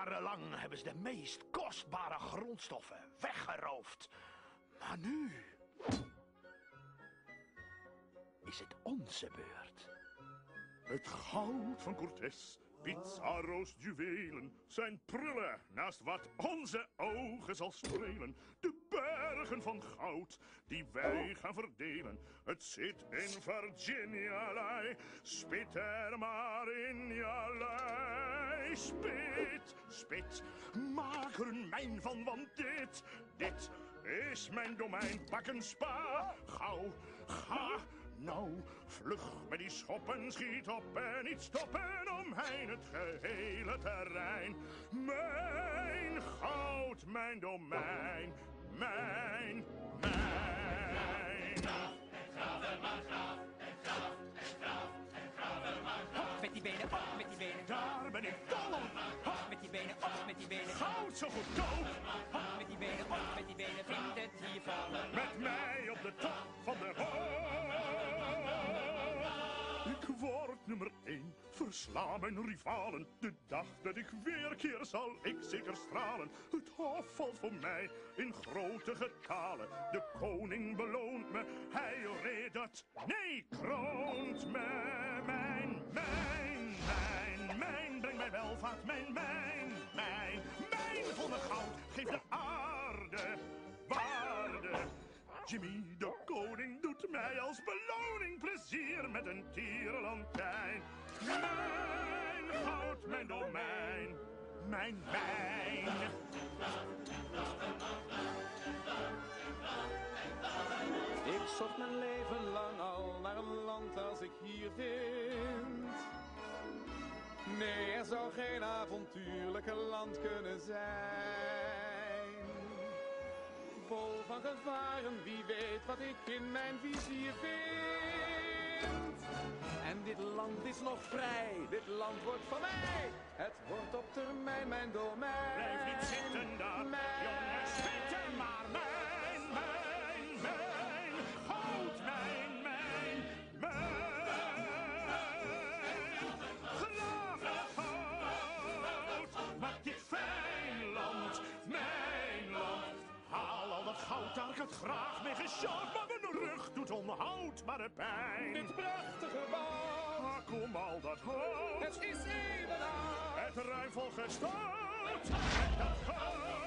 Jarenlang hebben ze de meest kostbare grondstoffen weggeroofd. Maar nu is het onze beurt. Het goud van Cortés, Pizarro's juwelen, zijn prullen naast wat onze ogen zal strelen. De bergen van goud die wij gaan verdelen. Het zit in Virginia, spit er maar in je lei. Spit, spit, maak er een mijn van, want dit is mijn domein. Pak een spa, gauw, ga. Nou, vlug met die schoppen, schiet op en niet stoppen, omhein het gehele terrein. Mijn goud, mijn domein, mijn. Graven, maar, graaf, Hop met die benen, op met die benen. Daar ben ik dol op. Hop met die benen, op met die benen. Goud zo goedkoop. Hop met die benen, op met die benen. Vindt het hier vallen. Met mij op de top van de hoop. Ik word nummer 1, versla mijn rivalen. De dag dat ik weerkeer zal ik zeker stralen. Het hof valt voor mij in grote getalen. De koning beloont me, hij redt het. Nee, kroont me. Mijn, breng mij welvaart. Mijn vol met goud, geef de aarde waarde. Jimmy, de koning, doet mij als beloning plezier met een tierenlantijn. Mijn goud, mijn domein, mijn. Ik zocht mijn leven lang al naar een land als ik hier vind. Nee, er zou geen avontuurlijke land kunnen zijn. Vol van gevaren, wie weet wat ik in mijn vizier vind. En dit land is nog vrij, dit land wordt van mij. Het wordt op termijn mijn domein. Blijf niet zitten daar, jongens, spitten maar. Mijn, goud, mijn. Graaf, maak dit fijn land, mijn land. Haal al dat goud, daar ik het graag mee gesjouwd, maar mijn rug doet onhoudbare pijn. Dit prachtige bouw, Maar kom al dat hout, het is even oud. het ruim vol gestoot, met dat goud.